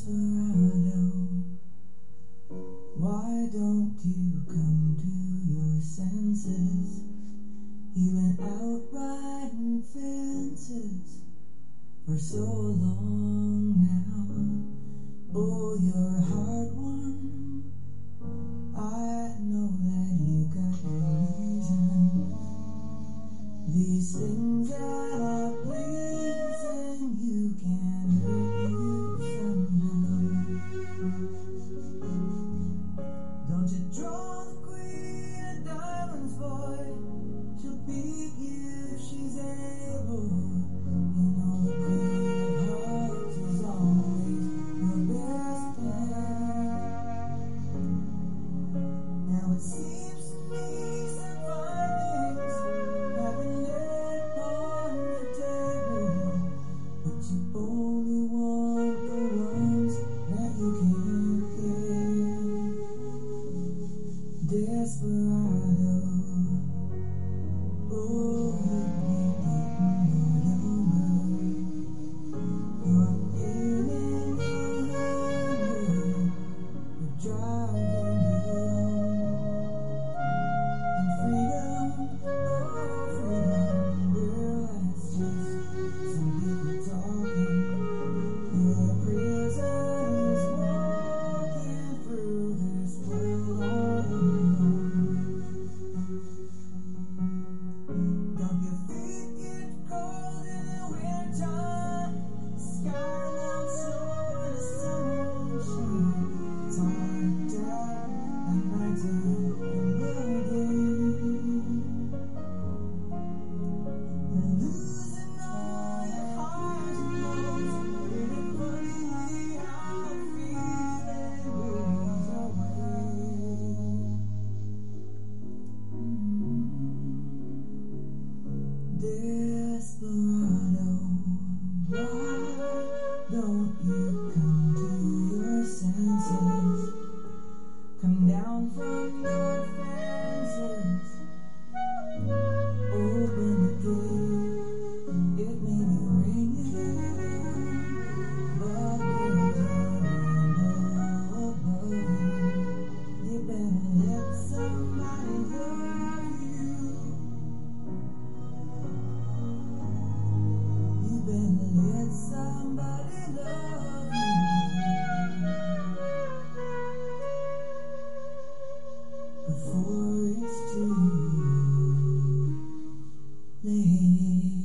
Desperado, why don't you come to your senses? You've been out riding fences for so long now. Oh, you're a hard one. I know that you got your reason. These things that are pleasing you can hurt you somehow. Don't you draw the queen of diamonds, boy. She'll beat you if she's able. You know the queen of hearts is always your best bet. Now it seems to me some findings have been laid upon the table, but you only want the ones that you can't get. Desperado, oh, you've been eating your younger. You're eating your hunger. You're driving you home. And freedom, oh freedom, well that's just some people talking. Your prison is walking through this world all alone. Don't your feet get cold in the wintertime? Sky won't snow when the sun won't shine. It's hard to tell at nighttime from the day. You're losing all your highs and lows. Ain't it funny how the feeling goes away? Desperado, why don't you come to your senses? Come down from your fences. Open the gate, it may be raining, but there's a window above you. You better let somebody love you. You better let somebody love you before it's too late.